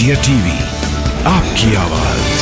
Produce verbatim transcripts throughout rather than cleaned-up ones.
India TV, आपकी आवाज।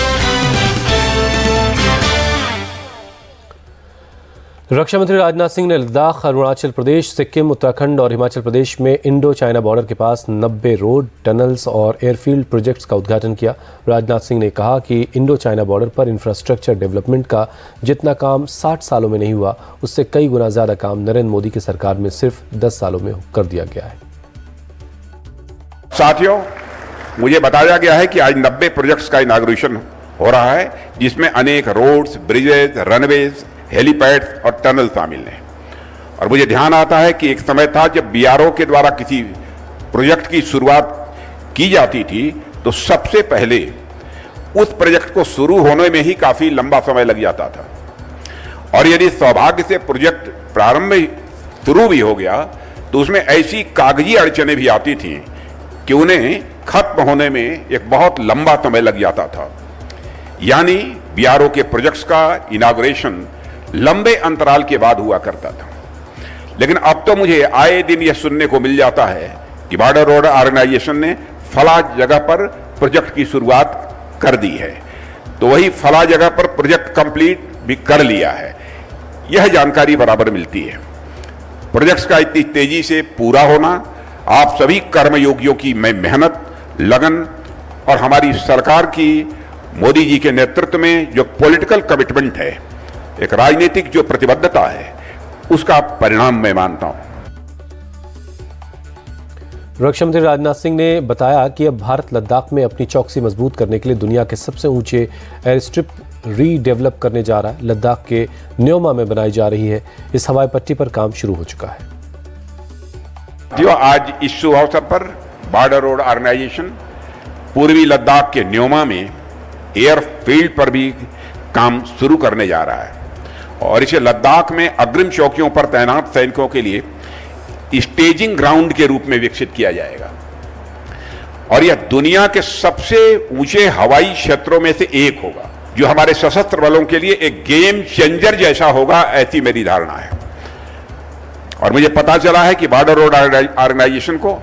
रक्षा मंत्री राजनाथ सिंह ने लद्दाख, अरुणाचल प्रदेश, सिक्किम, उत्तराखंड और हिमाचल प्रदेश में इंडो चाइना बॉर्डर के पास नब्बे रोड, टनल्स और एयरफील्ड प्रोजेक्ट्स का उद्घाटन किया। राजनाथ सिंह ने कहा कि इंडो चाइना बॉर्डर पर इंफ्रास्ट्रक्चर डेवलपमेंट का जितना काम साठ सालों में नहीं हुआ, उससे कई गुना ज्यादा काम नरेंद्र मोदी की सरकार में सिर्फ दस सालों में कर दिया गया है। साथियों, मुझे बताया गया है कि आज नब्बे प्रोजेक्ट्स का इनाग्रेशन हो रहा है, जिसमें अनेक रोड्स, ब्रिजेज, रनवेज, हेलीपैड और टनल शामिल हैं। और मुझे ध्यान आता है कि एक समय था जब बीआरओ के द्वारा किसी प्रोजेक्ट की शुरुआत की जाती थी तो सबसे पहले उस प्रोजेक्ट को शुरू होने में ही काफी लंबा समय लग जाता था, और यदि सौभाग्य से प्रोजेक्ट प्रारंभ में शुरू भी हो गया तो उसमें ऐसी कागजी अड़चनें भी आती थी कि उन्हें खत्म होने में एक बहुत लंबा समय लग जाता था। यानी बीआरओ के प्रोजेक्ट्स का इनाग्रेशन लंबे अंतराल के बाद हुआ करता था। लेकिन अब तो मुझे आए दिन यह सुनने को मिल जाता है कि बॉर्डर रोड ऑर्गेनाइजेशन ने फला जगह पर प्रोजेक्ट की शुरुआत कर दी है, तो वही फला जगह पर प्रोजेक्ट कंप्लीट भी कर लिया है। यह जानकारी बराबर मिलती है। प्रोजेक्ट्स का इतनी तेजी से पूरा होना आप सभी कर्मयोगियों की मेहनत, लगन और हमारी सरकार की मोदी जी के नेतृत्व में जो पॉलिटिकल कमिटमेंट है, एक राजनीतिक जो प्रतिबद्धता है, उसका परिणाम मैं मानता हूं। रक्षा मंत्री राजनाथ सिंह ने बताया कि अब भारत लद्दाख में अपनी चौकसी मजबूत करने के लिए दुनिया के सबसे ऊंचे एयर स्ट्रिप रीडेवलप करने जा रहा है। लद्दाख के न्योमा में बनाई जा रही है इस हवाई पट्टी पर काम शुरू हो चुका है। जो आज इस शुभ अवसर पर बॉर्डर रोड ऑर्गेनाइजेशन पूर्वी लद्दाख के न्योमा में एयरफील्ड पर भी काम शुरू करने जा रहा है, और इसे लद्दाख में अग्रिम चौकियों पर तैनात सैनिकों के लिए स्टेजिंग ग्राउंड के रूप में विकसित किया जाएगा। और यह दुनिया के सबसे ऊंचे हवाई क्षेत्रों में से एक होगा, जो हमारे सशस्त्र बलों के लिए एक गेम चेंजर जैसा होगा, ऐसी मेरी धारणा है। और मुझे पता चला है कि बॉर्डर रोड ऑर्गेनाइजेशन को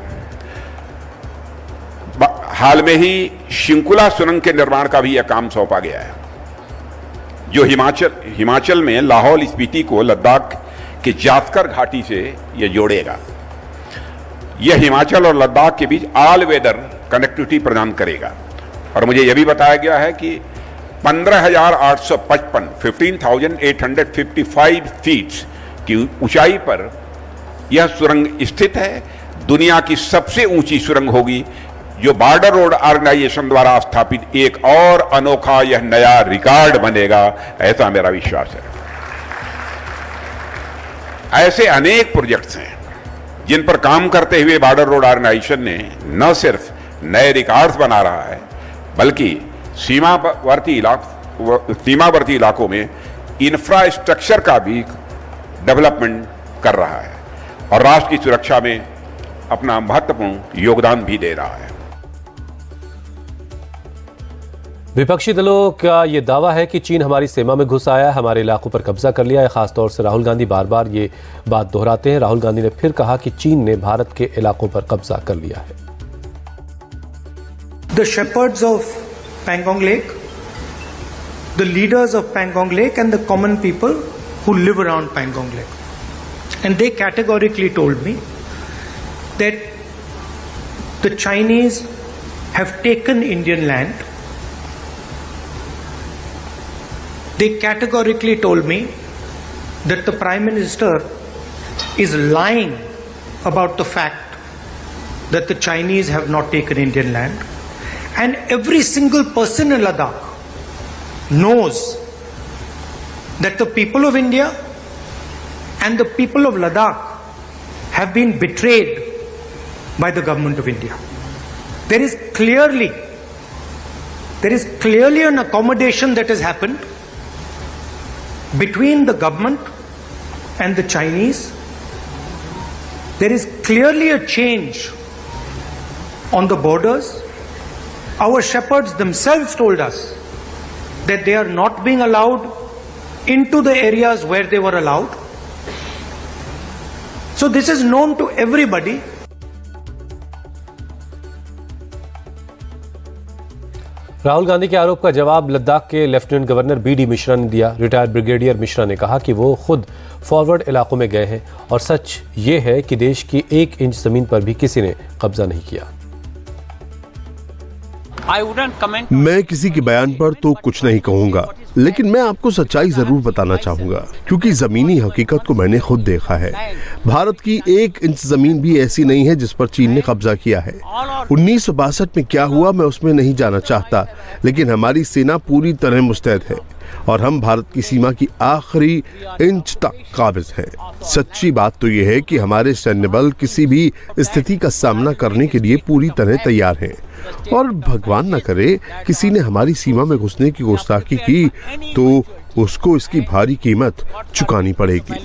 हाल में ही शिंकुला सुरंग के निर्माण का भी यह काम सौंपा गया है, जो हिमाचल हिमाचल में लाहौल स्पीति को लद्दाख के जास्कर घाटी से यह जोड़ेगा। यह हिमाचल और लद्दाख के बीच ऑल वेदर कनेक्टिविटी प्रदान करेगा। और मुझे यह भी बताया गया है कि पंद्रह हजार आठ सौ पचपन fifteen thousand eight hundred fifty five feet की ऊंचाई पर यह सुरंग स्थित है। दुनिया की सबसे ऊंची सुरंग होगी, जो बॉर्डर रोड ऑर्गेनाइजेशन द्वारा स्थापित एक और अनोखा यह नया रिकॉर्ड बनेगा, ऐसा मेरा विश्वास है। ऐसे अनेक प्रोजेक्ट्स हैं जिन पर काम करते हुए बॉर्डर रोड ऑर्गेनाइजेशन ने न सिर्फ नए रिकॉर्ड्स बना रहा है, बल्कि सीमावर्ती इलाकों सीमावर्ती इलाकों में इंफ्रास्ट्रक्चर का भी डेवलपमेंट कर रहा है और राष्ट्र की सुरक्षा में अपना महत्वपूर्ण योगदान भी दे रहा है। विपक्षी दलों का यह दावा है कि चीन हमारी सीमा में घुस आया है, हमारे इलाकों पर कब्जा कर लिया है। खासतौर से राहुल गांधी बार बार ये बात दोहराते हैं। राहुल गांधी ने फिर कहा कि चीन ने भारत के इलाकों पर कब्जा कर लिया है। The shepherds of Pangong Lake, the leaders of Pangong Lake and the common people who live around Pangong Lake, and they categorically told me that the Chinese have taken Indian land. They categorically told me that the Prime Minister is lying about the fact that the Chinese have not taken Indian land. And every single person in Ladakh knows that the people of India and the people of Ladakh have been betrayed by the government of India. There is clearly, there is clearly an accommodation that has happened between the government and the Chinese. There is clearly a change on the borders. Our shepherds themselves told us that they are not being allowed into the areas where they were allowed. So this is known to everybody. Rahul Gandhi के आरोप का जवाब लद्दाख के lieutenant governor B D Mishra ने दिया। Retired brigadier Mishra ने कहा कि वो खुद फॉरवर्ड इलाकों में गए हैं और सच ये है कि देश की एक इंच जमीन पर भी किसी ने कब्जा नहीं किया। मैं किसी के बयान पर तो कुछ नहीं कहूंगा, लेकिन मैं आपको सच्चाई जरूर बताना चाहूंगा, क्योंकि जमीनी हकीकत को मैंने खुद देखा है। भारत की एक इंच जमीन भी ऐसी नहीं है जिस पर चीन ने कब्जा किया है। उन्नीस सौ बासठ में क्या हुआ मैं उसमें नहीं जाना चाहता, लेकिन हमारी सेना पूरी तरह मुस्तैद है और हम भारत की सीमा की आखिरी इंच तक काबिज हैं। सच्ची बात तो यह है कि हमारे सैन्य बल किसी भी स्थिति का सामना करने के लिए पूरी तरह तैयार हैं और भगवान न करे किसी ने हमारी सीमा में घुसने की गुस्ताखी की तो उसको इसकी भारी कीमत चुकानी पड़ेगी।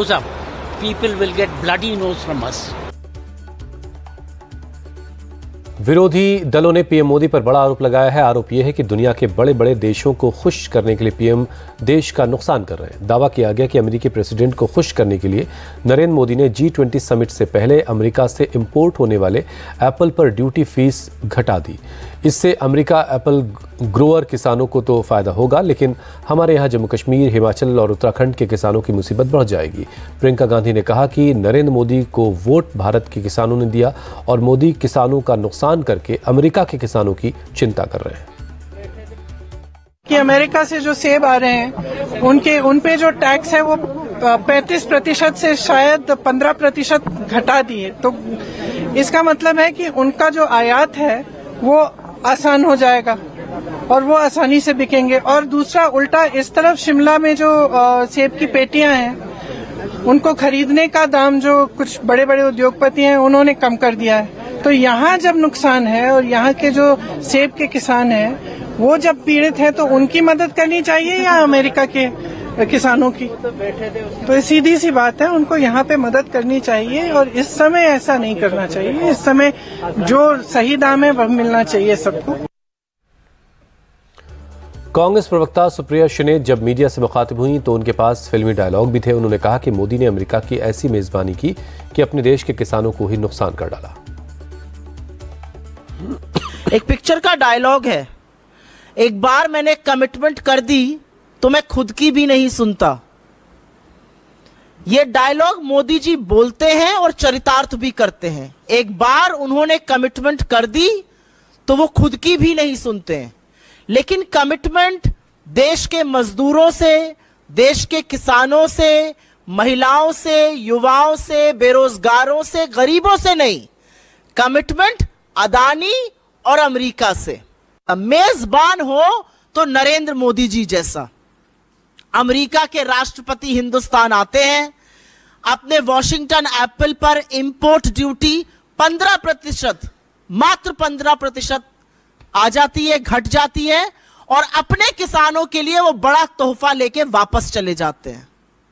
विरोधी दलों ने पीएम मोदी पर बड़ा आरोप लगाया है। आरोप यह है कि दुनिया के बड़े बड़े देशों को खुश करने के लिए पीएम देश का नुकसान कर रहे हैं। दावा किया गया कि अमेरिकी प्रेसिडेंट को खुश करने के लिए नरेंद्र मोदी ने जी ट्वेंटी समिट से पहले अमेरिका से इंपोर्ट होने वाले एप्पल पर ड्यूटी फीस घटा दी। इससे अमेरिका एप्पल ग्रोअर किसानों को तो फायदा होगा, लेकिन हमारे यहाँ जम्मू कश्मीर, हिमाचल और उत्तराखंड के किसानों की मुसीबत बढ़ जाएगी। प्रियंका गांधी ने कहा कि नरेंद्र मोदी को वोट भारत के किसानों ने दिया और मोदी किसानों का नुकसान करके अमेरिका के किसानों की चिंता कर रहे हैं। कि अमेरिका से जो सेब आ रहे हैं उनके उन पे जो टैक्स है वो पैंतीस प्रतिशत से शायद पंद्रह प्रतिशत घटा दिए, तो इसका मतलब है कि उनका जो आयात है वो आसान हो जाएगा और वो आसानी से बिकेंगे। और दूसरा उल्टा इस तरफ शिमला में जो सेब की पेटियां हैं उनको खरीदने का दाम जो कुछ बड़े बड़े उद्योगपति हैं उन्होंने कम कर दिया है। तो यहाँ जब नुकसान है और यहाँ के जो सेब के किसान हैं वो जब पीड़ित है तो उनकी मदद करनी चाहिए या अमेरिका के किसानों की? तो सीधी सी बात है, उनको यहाँ पे मदद करनी चाहिए और इस समय ऐसा नहीं करना चाहिए। इस समय जो सही दाम है वह मिलना चाहिए सबको। कांग्रेस प्रवक्ता सुप्रिया शिने जब मीडिया से मुखातिब हुई तो उनके पास फिल्मी डायलॉग भी थे। उन्होंने कहा कि मोदी ने अमेरिका की ऐसी मेजबानी की कि अपने देश के किसानों को ही नुकसान कर डाला। एक पिक्चर का डायलॉग है, एक बार मैंने कमिटमेंट कर दी तो मैं खुद की भी नहीं सुनता। ये डायलॉग मोदी जी बोलते हैं और चरितार्थ भी करते हैं। एक बार उन्होंने कमिटमेंट कर दी तो वो खुद की भी नहीं सुनते हैं, लेकिन कमिटमेंट देश के मजदूरों से, देश के किसानों से, महिलाओं से, युवाओं से, बेरोजगारों से, गरीबों से नहीं, कमिटमेंट अदानी और अमेरिका से। मेजबान हो तो नरेंद्र मोदी जी जैसा। अमेरिका के राष्ट्रपति हिंदुस्तान आते हैं, अपने वॉशिंगटन एप्पल पर इंपोर्ट ड्यूटी पंद्रह प्रतिशत, मात्र पंद्रह प्रतिशत आ जाती है, घट जाती है और अपने किसानों के लिए वो बड़ा तोहफा लेके वापस चले जाते हैं।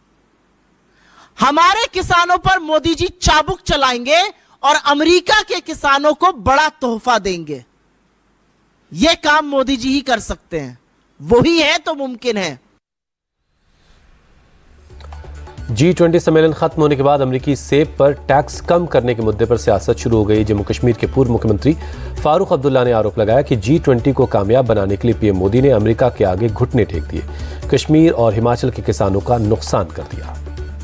हमारे किसानों पर मोदी जी चाबुक चलाएंगे और अमेरिका के किसानों को बड़ा तोहफा देंगे। यह काम मोदी जी ही कर सकते हैं, वही है तो मुमकिन है। जी ट्वेंटी सम्मेलन खत्म होने के बाद अमेरिकी सेब पर टैक्स कम करने के मुद्दे पर सियासत शुरू हो गई। जम्मू कश्मीर के पूर्व मुख्यमंत्री फारूक अब्दुल्ला ने आरोप लगाया कि जी ट्वेंटी को कामयाब बनाने के लिए पीएम मोदी ने अमेरिका के आगे घुटने टेक दिए, कश्मीर और हिमाचल के किसानों का नुकसान कर दिया।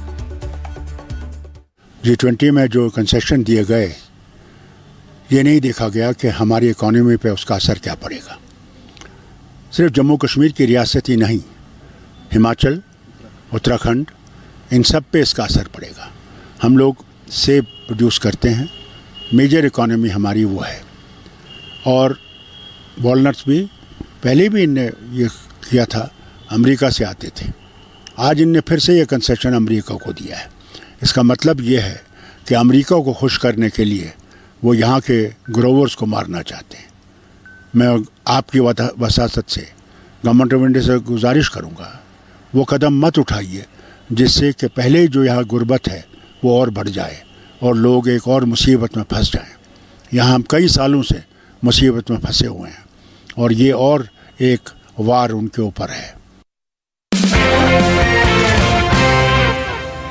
जी ट्वेंटी में जो कंसेशन दिए गए, ये नहीं देखा गया कि हमारी इकोनॉमी पे उसका असर क्या पड़ेगा। सिर्फ जम्मू कश्मीर की रियासत ही नहीं, हिमाचल, उत्तराखंड, इन सब पे इसका असर पड़ेगा। हम लोग सेब प्रोड्यूस करते हैं, मेजर इकोनॉमी हमारी वो है। और वॉलनट्स भी पहले भी इनने ये किया था, अमेरिका से आते थे। आज इनने फिर से ये कंसेशन अमेरिका को दिया है। इसका मतलब ये है कि अमेरिका को खुश करने के लिए वो यहाँ के ग्रोवर्स को मारना चाहते हैं। मैं आपकी वसासत से गवर्नमेंट ऑफ इंडिया से गुजारिश करूँगा, वो कदम मत उठाइए जिससे कि पहले जो यहाँ गुर्बत है वो और बढ़ जाए और लोग एक और मुसीबत में फंस जाएं। यहाँ हम कई सालों से मुसीबत में फंसे हुए हैं और ये और एक वार उनके ऊपर है।